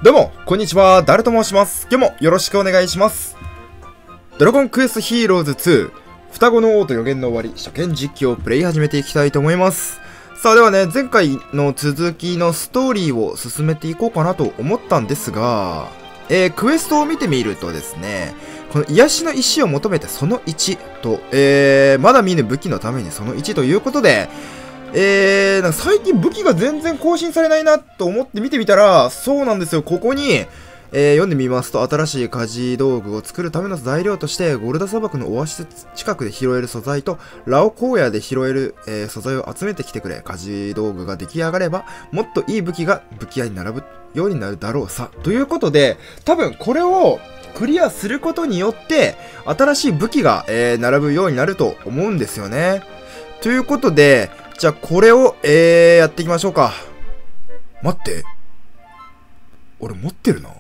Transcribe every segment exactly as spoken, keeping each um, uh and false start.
どうも、こんにちは、ダルと申します。今日もよろしくお願いします。ドラゴンクエストヒーローズツー、双子の王と予言の終わり、初見実況をプレイ始めていきたいと思います。さあ、ではね、前回の続きのストーリーを進めていこうかなと思ったんですが、えー、クエストを見てみるとですね、この癒しの石を求めてそのいちと、えー、まだ見ぬ武器のためにそのいちということで、えー、なんか最近武器が全然更新されないなと思って見てみたら、そうなんですよ、ここに、えー、読んでみますと、新しい家事道具を作るための材料として、ゴルダ砂漠のオアシス近くで拾える素材と、ラオ荒野で拾える、えー、素材を集めてきてくれ。家事道具が出来上がれば、もっといい武器が武器屋に並ぶようになるだろうさ。ということで、多分これをクリアすることによって、新しい武器が、えー、並ぶようになると思うんですよね。ということで、じゃあこれを、えー、やっていきましょうか。待って。俺持ってるな。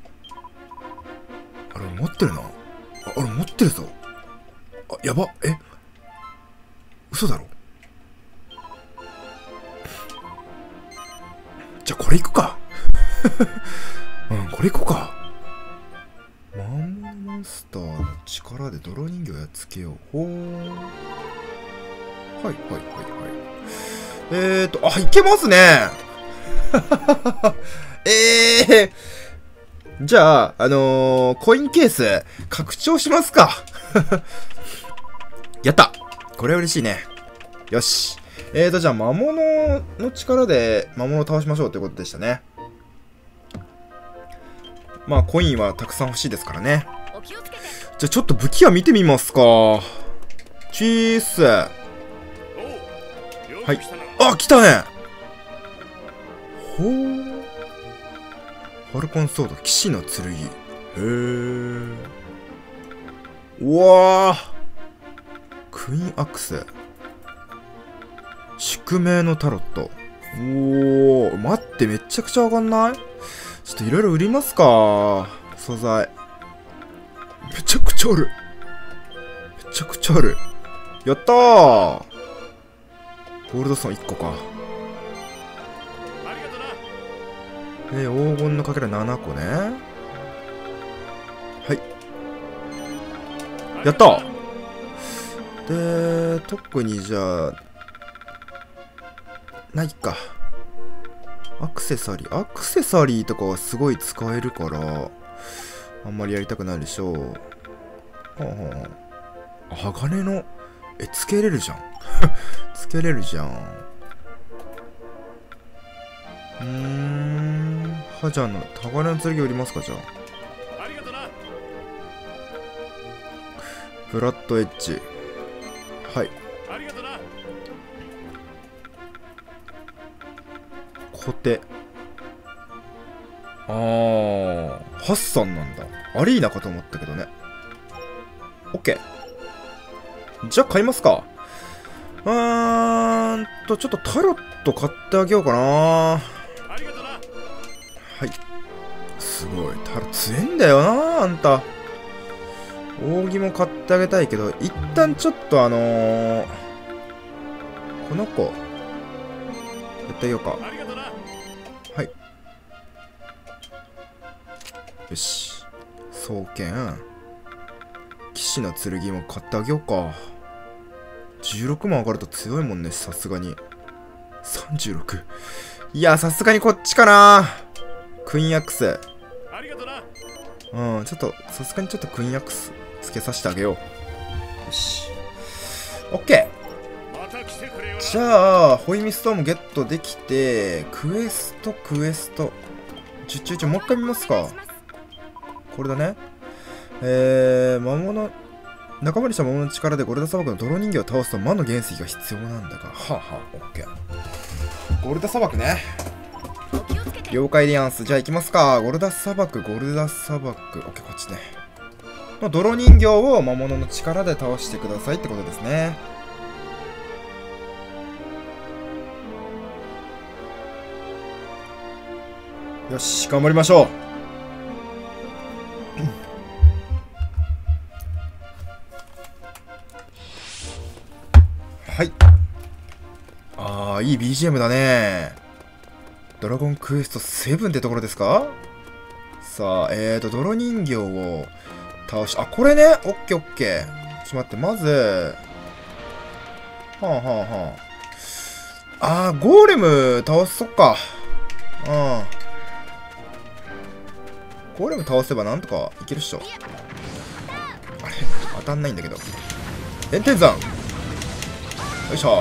あれ持ってるな。あ、俺持ってるぞ。あ、やば。え嘘だろ。じゃあこれいくか。うん、これいこうか。マンモンスターの力で泥人形やっつけよう。ほー。はいはいはいはい。えーと、あ、いけますね。えー。じゃあ、あのー、コインケース、拡張しますか。やった。これは嬉しいね。よし。えーと、じゃあ、魔物の力で魔物を倒しましょうということでしたね。まあ、コインはたくさん欲しいですからね。じゃあ、ちょっと武器は見てみますか。チース。はい。あ、来たね。ほー。ファルコンソード、騎士の剣。へー。うわー。クイーンアクセ。宿命のタロット。おー。待って、めちゃくちゃ上がんない？ちょっといろいろ売りますか。素材。めちゃくちゃある。めちゃくちゃある。やったー。ゴールドストーンいっこか。えー、黄金のかけらななこね。はい。やったで、特にじゃあ、ないか。アクセサリー。アクセサリーとかはすごい使えるから、あんまりやりたくないでしょう。はあはあ。あ、鋼の、え、つけれるじゃん。つけれるじゃん。うーん。は、じゃあの、鋼の剣売りますか、じゃあ。ブラッドエッジ。はい。コテ。あー。ハッサンなんだ。アリーナかと思ったけどね。オッケー。じゃあ買いますか。うーんと、ちょっとタロット買ってあげようかな。はい。すごい。タロ強えんだよな、あんた。扇も買ってあげたいけど、一旦ちょっとあのー、この子、やってあげようか。はい。よし。双剣。騎士の剣も買ってあげようか。じゅうろくまん上がると強いもんね、さすがに。さんじゅうろく。いや、さすがにこっちかな。クイーンアクス。うん、ちょっと、さすがにちょっとクイーンアクスつけさせてあげよう。よし。オッケー。じゃあ、ホイミストームゲットできて、クエスト、クエスト。ちょちょちょ、もう一回見ますか。これだね。えー、魔物、仲間にした魔物の力でゴルダ砂漠の泥人形を倒すと魔の原石が必要なんだが。はあはあ、オッケー。ゴルダ砂漠ね。了解でやんす。じゃあ行きますか。ゴルダ砂漠、ゴルダ砂漠。オッケー、こっちね。の泥人形を魔物の力で倒してくださいってことですね。よし、頑張りましょう。はい。ああ、いい ビージーエム だね。ドラゴンクエストセブンってところですか？ さあ、えーと、泥人形を倒し、あ、これね、オッケーオッケー。ちょっと待って、まず、はあはあはあ。あー、ゴーレム倒そっか。うん。ゴーレム倒せばなんとかいけるっしょ。あれ当たんないんだけど。炎天山よいしょ。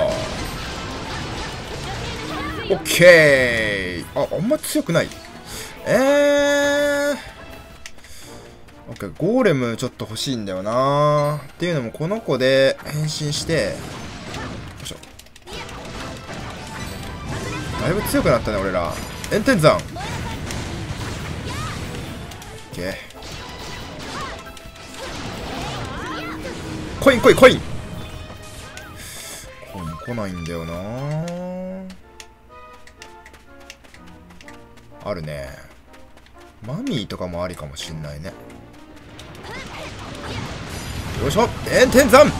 オッケー。あ、あんま強くない。えー。オッケー、ゴーレムちょっと欲しいんだよなー。っていうのもこの子で変身して、よいしょ。だいぶ強くなったね、俺ら。炎天山。オッケー。コインコインコインコイン来ないんだよなー。あるね。マミーとかもありかもしんないね。よいしょ、炎天山。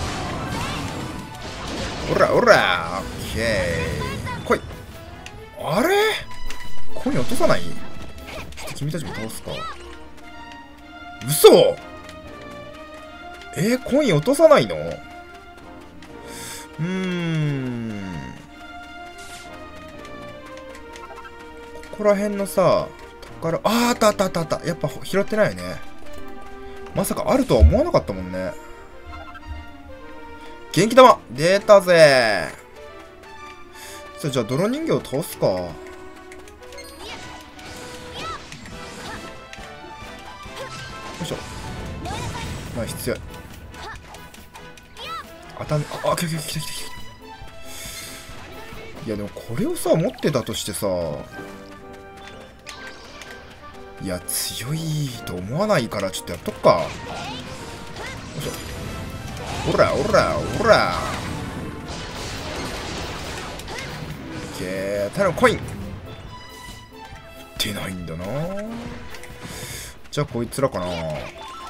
おらおら、オッケー。来い。あれコイン落とさない？ちょっと君たちも倒すか。嘘。えー、コイン落とさないの？うーん。ここら辺のさ、宝、あー、あったあったあったあった。やっぱ拾ってないよね。まさかあるとは思わなかったもんね。元気玉出たぜ。さあ、じゃあ泥人形を倒すか。よいしょ。ナイス、強い。当たん、あ、あ、来た来た来た来た来た。いやでもこれをさ、持ってたとしてさ、いや、強いと思わないから、ちょっとやっとくか。よいしょ。おらおらおら。オッケー。頼む、コイン出ないんだな。じゃあこいつらかな。え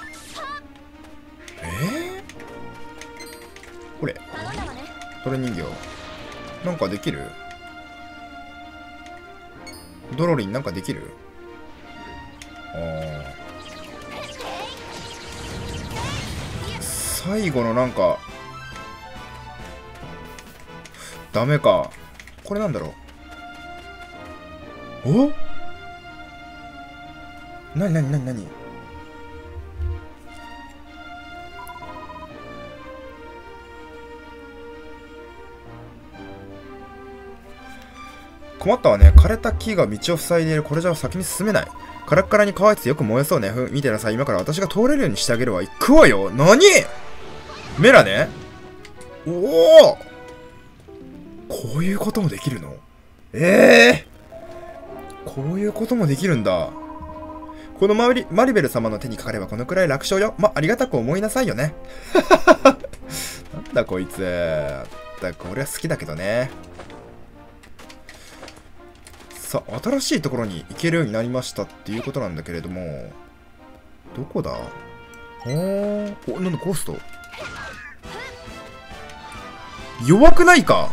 ー、これこれ人形なんかできる？ドロリンなんかできる？ああ、最後のなんかダメか。これなんだろう。お？なになになになに？困ったわね。枯れた木が道を塞いでいる。これじゃ先に進めない。カラッカラに乾いててよく燃えそうね。ふん、見てなさい。今から私が通れるようにしてあげるわ。行くわよ。なに？メラね。おお、こういうこともできるの？ええー、こういうこともできるんだ。このマリ、マリベル様の手にかかればこのくらい楽勝よ。ま、ありがたく思いなさいよね。なんだこいつ。だこれは好きだけどね。さあ、新しいところに行けるようになりましたっていうことなんだけれども、どこだ？おー、お、なんだゴースト。弱くないか？よ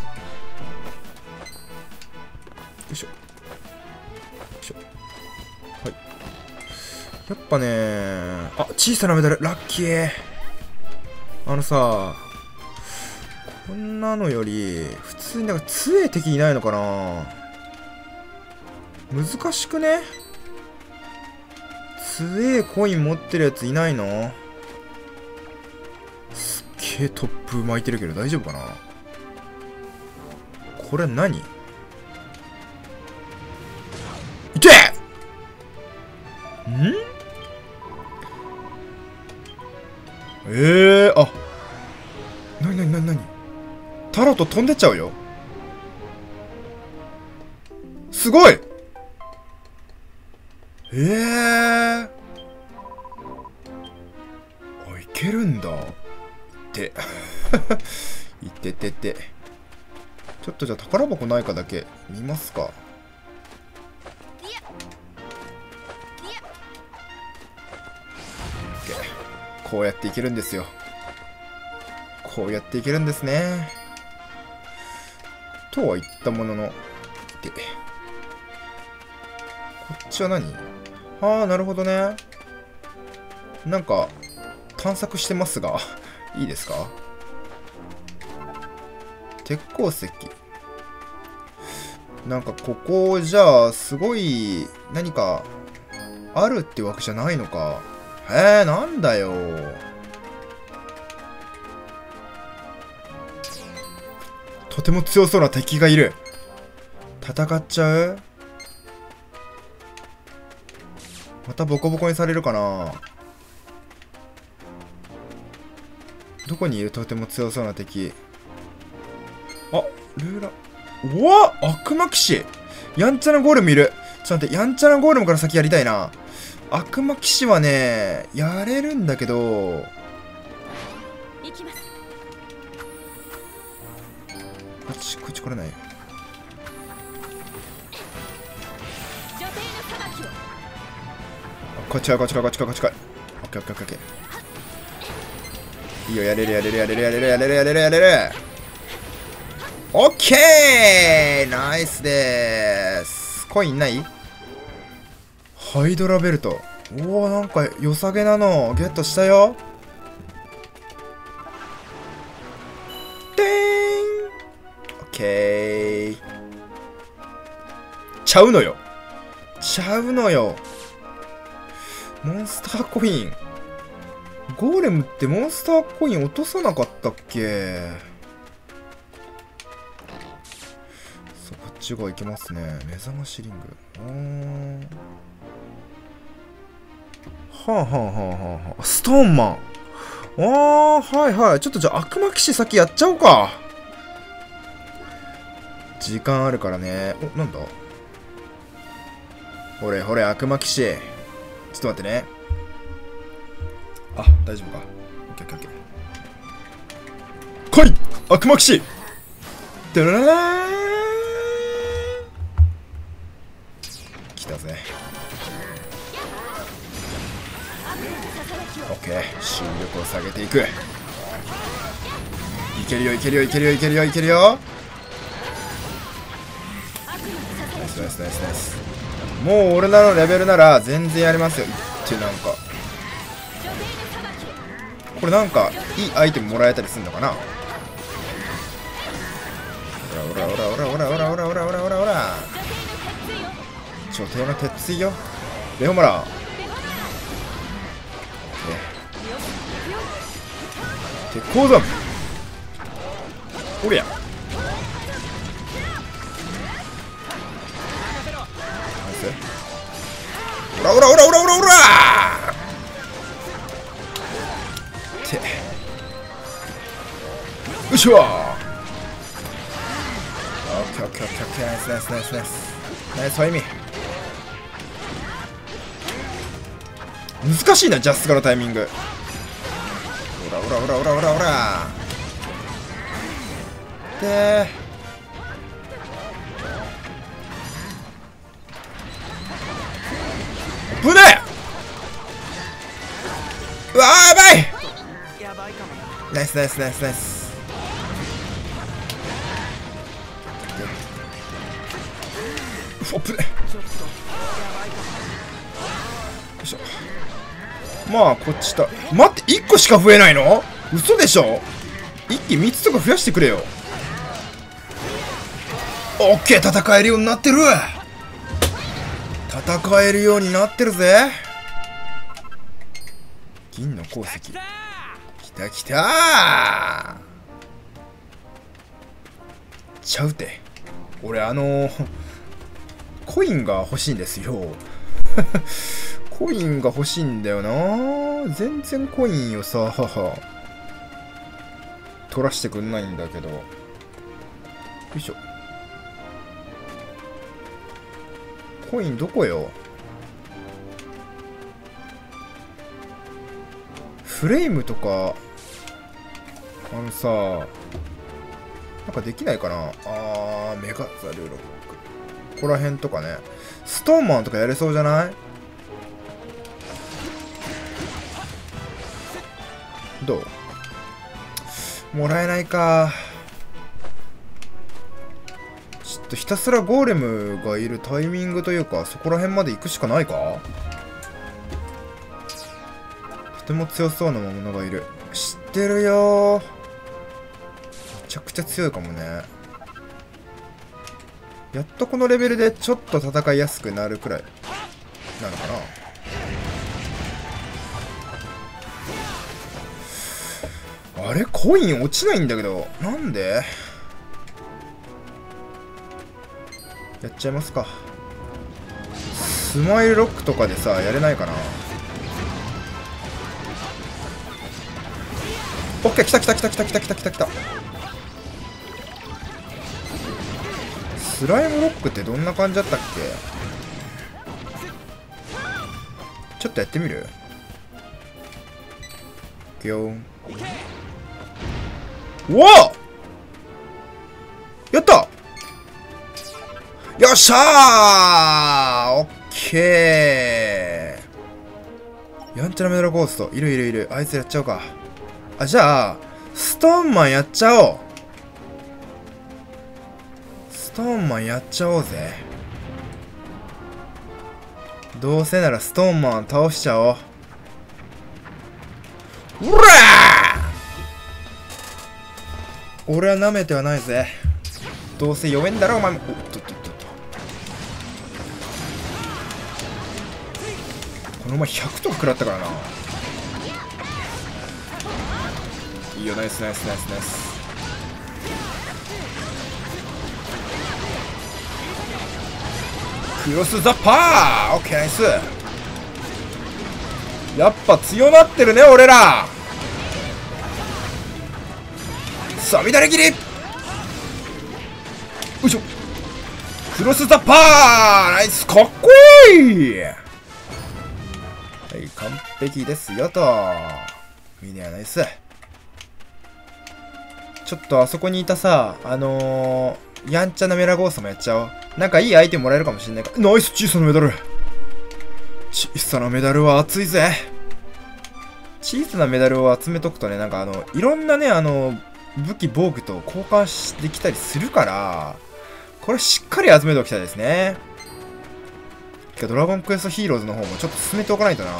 いしょ。よいしょ。はい。やっぱねー、あ、小さなメダル、ラッキー。あのさ、こんなのより、普通になんか強い敵いないのかな？難しくね？強えコイン持ってるやついないの？すっげえ突風巻いてるけど大丈夫かな？これ何？いてえ！ん？ええー、あ、なになになになに？タロット飛んでっちゃうよ。すごい！ええー、あ、いけるんだ。いっていっててて。ちょっとじゃあ宝箱ないかだけ見ますか。こうやっていけるんですよ。こうやっていけるんですね。とは言ったものの、で、こっちは何？ はあ、なるほどね。なんか、探索してますが、いいですか？鉄鉱石。なんかここじゃあ、すごい、何か、あるってわけじゃないのか。へえ、なんだよ。とても強そうな敵がいる。戦っちゃう？またボコボコにされるかな。どこにいるとても強そうな敵。あ、ルーラ。うわ、悪魔騎士。やんちゃなゴーレムいる。ちょっと待って、やんちゃなゴーレムから先やりたいな。悪魔騎士はね、やれるんだけど。 行きます。 こっち、こっち来れない。こっちか、こっちか、こっちか、こっちか。オッケーオッケーオッケー。いいよ、やれるやれるやれるやれるやれるやれるやれる。オッケー、ナイスでーす。コインない？ハイドラベルト。おお、なんか良さげなのゲットしたよ。てーん。オッケー。ちゃうのよ。ちゃうのよ。モンスターコイン。ゴーレムってモンスターコイン落とさなかったっけ？そう、こっち側行けますね。目覚ましリング。うーん。はあはあはあはあ。ストーンマン。ああ、はいはい。ちょっとじゃあ悪魔騎士先やっちゃおうか。時間あるからね。お、なんだ？ほれほれ、悪魔騎士。ちょっと待ってね。あ、大丈夫か。オッケーオッケーオッケー。来い！悪魔騎士！ドラララーン！来たぜ。オッケー。収力を下げていく。いけるよいけるよいけるよいけるよいけるよ。ナイスナイスナイスナイス。もう俺らのレベルなら全然やりますよ。ってなんかこれなんかいいアイテムもらえたりするのかな。ほらほらほらほらほらほらほらほらほらほら。女帝の鉄槌よ。レオマラ。鉄鉱山。おりゃ。オラオラオラオラオラオラってよいしょー。オッケーオッケーオッケーオッケー。ナイスナイスナイスナイスナイスファイミー。難しいなジャスカのタイミング。オラオラオラオラオラオラでーぶねえ。うわーやばい。ナイスナイスナイスナイス。うわぶねえ。よいしょ。まあこっちだ。待って、いっこしか増えないの？嘘でしょ。一気みっつとか増やしてくれよ。オッケー、戦えるようになってる。戦えるようになってるぜ。銀の鉱石。きたきたー。ちゃうて。俺あのー、コインが欲しいんですよ。コインが欲しいんだよな。全然コインをさ、取らしてくんないんだけど。よいしょ。コインどこよ。フレームとかあのさ、なんかできないかな。あー、メガザルロック、ここら辺とかね。ストーンマンとかやれそうじゃない？どう？もらえないか。ちょっとひたすらゴーレムがいるタイミングというか、そこら辺まで行くしかないか。 とても強そうなものがいる。知ってるよー。めちゃくちゃ強いかもね。やっとこのレベルでちょっと戦いやすくなるくらいなのかな。あれコイン落ちないんだけど、なんで？やっちゃいますか。スマイルロックとかでさ、やれないかな。オッケー、来た来た来た来た来た来た来た来た。スライムロックってどんな感じだったっけ？ちょっとやってみる？いくよ。うわっ！やった！よっしゃー！オッケー！やんちゃなメダルゴースト。いるいるいる。あいつやっちゃおうか。あ、じゃあ、ストーンマンやっちゃおう。ストーンマンやっちゃおうぜ。どうせならストーンマン倒しちゃおう。うらー！俺は舐めてはないぜ。どうせ弱えんだろお前も。おっとっとっとっと。この前ひゃくとか食らったからな。いいよ、ナイスナイスナイスナイス。クロスザパー！オッケー、ナイス。やっぱ強なってるね俺ら。さあ乱れ切り、よいしょ。クロスザパー！ナイス、かっこいい。はい、完璧ですよと。ミネアナイス。ちょっとあそこにいたさ、あのー、やんちゃなメラゴーストもやっちゃおう。なんかいいアイテムもらえるかもしれないから。ナイス、小さなメダル。小さなメダルは熱いぜ。小さなメダルを集めとくとね、なんかあの、いろんなね、あの、武器、防具と交換できたりするから、これしっかり集めておきたいですね。ドラゴンクエストヒーローズの方もちょっと進めておかないとな。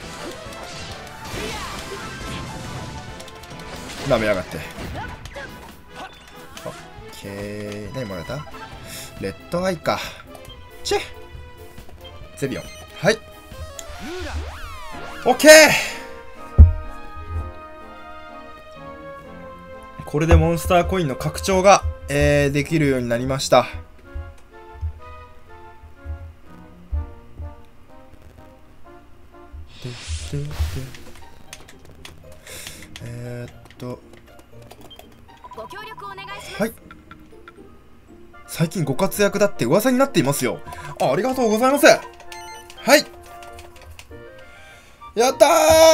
舐めやがって。オッケー。何もらえた？レッドアイか。チェ！ゼビオン。はい。オッケー！これでモンスターコインの拡張が、えー、できるようになりました。でででえー、っとご協力お願いします。 はい。最近ご活躍だって噂になっていますよ。あ、ありがとうございます。はい。やったー！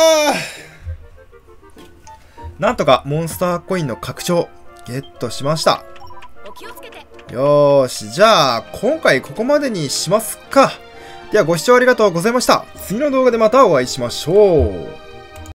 なんとかモンスターコインの拡張ゲットしました。 お気をつけて。 よーし、じゃあ今回ここまでにしますか。ではご視聴ありがとうございました。次の動画でまたお会いしましょう。